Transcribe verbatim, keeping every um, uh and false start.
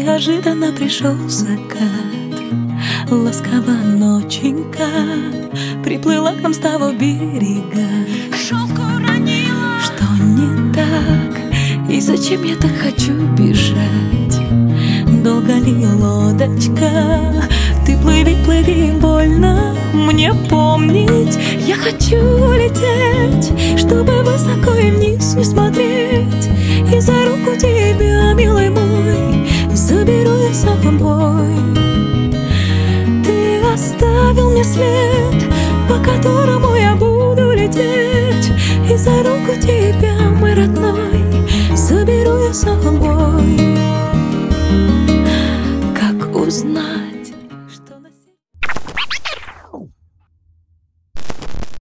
Неожиданно пришел закат, ласково ноченька приплыла к нам с того берега. Шелк уронила. Что не так, и зачем я так хочу бежать? Долго ли лодочка? Ты плыви, плыви, больно мне помнить. Я хочу лететь, чтобы высоко и вниз не смотреть. И за руку тебя, милый мой, заберу я с собой. Ты оставил мне след, по которому я буду лететь. И за руку тебя, мой родной, заберу я с собой. Как узнать,